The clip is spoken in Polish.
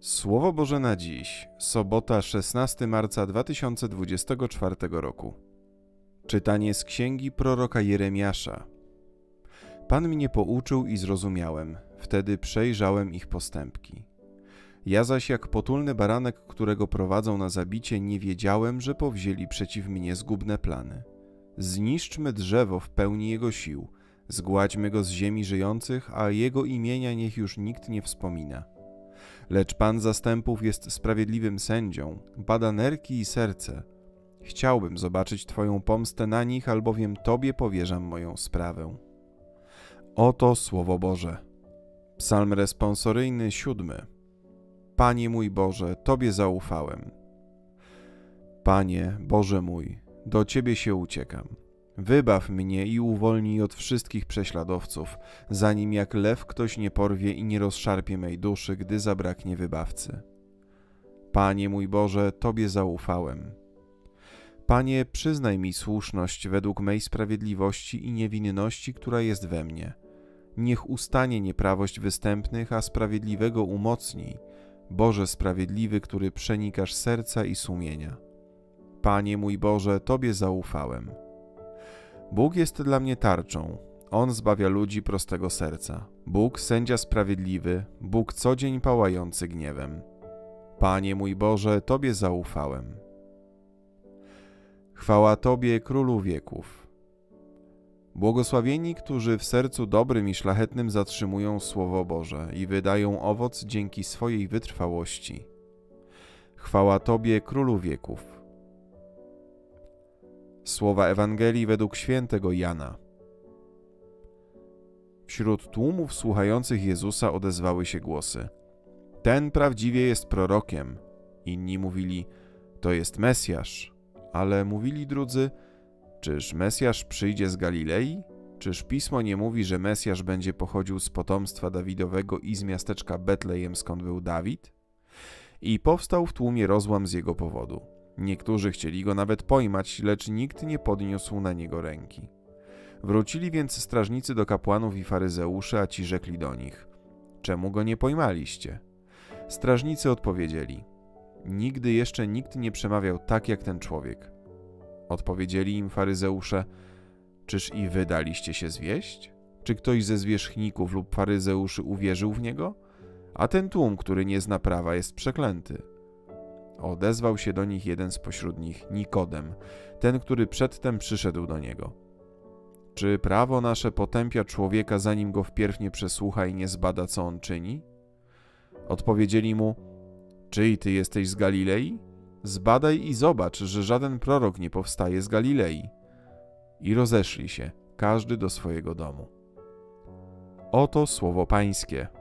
Słowo Boże na dziś, sobota 16 marca 2024 roku. Czytanie z księgi proroka Jeremiasza. Pan mnie pouczył i zrozumiałem, wtedy przejrzałem ich postępki. Ja zaś jak potulny baranek, którego prowadzą na zabicie, nie wiedziałem, że powzięli przeciw mnie zgubne plany. Zniszczmy drzewo w pełni jego sił, zgładźmy go z ziemi żyjących, a jego imienia niech już nikt nie wspomina. Lecz Pan zastępów jest sprawiedliwym sędzią, bada nerki i serce. Chciałbym zobaczyć Twoją pomstę na nich, albowiem Tobie powierzam moją sprawę. Oto Słowo Boże. Psalm responsoryjny 7. Panie mój Boże, Tobie zaufałem. Panie, Boże mój, do Ciebie się uciekam. Wybaw mnie i uwolnij od wszystkich prześladowców, zanim jak lew ktoś nie porwie i nie rozszarpie mej duszy, gdy zabraknie wybawcy. Panie mój Boże, Tobie zaufałem. Panie, przyznaj mi słuszność według mej sprawiedliwości i niewinności, która jest we mnie. Niech ustanie nieprawość występnych, a sprawiedliwego umocnij, Boże sprawiedliwy, który przenikasz serca i sumienia. Panie mój Boże, Tobie zaufałem. Bóg jest dla mnie tarczą, On zbawia ludzi prostego serca. Bóg, sędzia sprawiedliwy, Bóg co dzień pałający gniewem. Panie mój Boże, Tobie zaufałem. Chwała Tobie, Królu wieków. Błogosławieni, którzy w sercu dobrym i szlachetnym zatrzymują Słowo Boże i wydają owoc dzięki swojej wytrwałości. Chwała Tobie, Królu wieków. Słowa Ewangelii według świętego Jana. Wśród tłumów słuchających Jezusa odezwały się głosy: ten prawdziwie jest prorokiem. Inni mówili: to jest Mesjasz. Ale mówili drudzy: czyż Mesjasz przyjdzie z Galilei? Czyż Pismo nie mówi, że Mesjasz będzie pochodził z potomstwa Dawidowego i z miasteczka Betlejem, skąd był Dawid? I powstał w tłumie rozłam z jego powodu. Niektórzy chcieli go nawet pojmać, lecz nikt nie podniósł na niego ręki. Wrócili więc strażnicy do kapłanów i faryzeuszy, a ci rzekli do nich: czemu go nie pojmaliście? Strażnicy odpowiedzieli: nigdy jeszcze nikt nie przemawiał tak jak ten człowiek. Odpowiedzieli im faryzeusze: czyż i wy daliście się zwieść? Czy ktoś ze zwierzchników lub faryzeuszy uwierzył w niego? A ten tłum, który nie zna prawa, jest przeklęty. Odezwał się do nich jeden spośród nich, Nikodem, ten, który przedtem przyszedł do niego. Czy prawo nasze potępia człowieka, zanim go wpierw nie przesłucha i nie zbada, co on czyni? Odpowiedzieli mu: czy i ty jesteś z Galilei? Zbadaj i zobacz, że żaden prorok nie powstaje z Galilei. I rozeszli się, każdy do swojego domu. Oto słowo Pańskie.